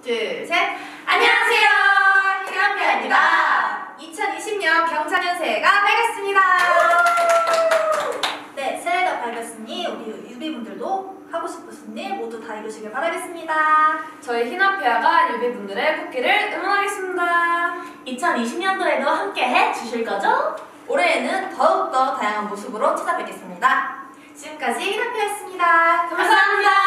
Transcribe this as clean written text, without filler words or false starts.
둘, 셋! 안녕하세요! 희남표입니다. 2020년 경자년 새해가 밝았습니다. 네, 새해가 밝았으니 우리 유비분들도 하고 싶으신 일 모두 다 이루시길 바라겠습니다. 저희 희남표야가 유비분들의 꽃길을 응원하겠습니다. 2020년도에도 함께해 주실 거죠? 올해에는 더욱더 다양한 모습으로 찾아뵙겠습니다. 지금까지 희남표였습니다. 감사합니다.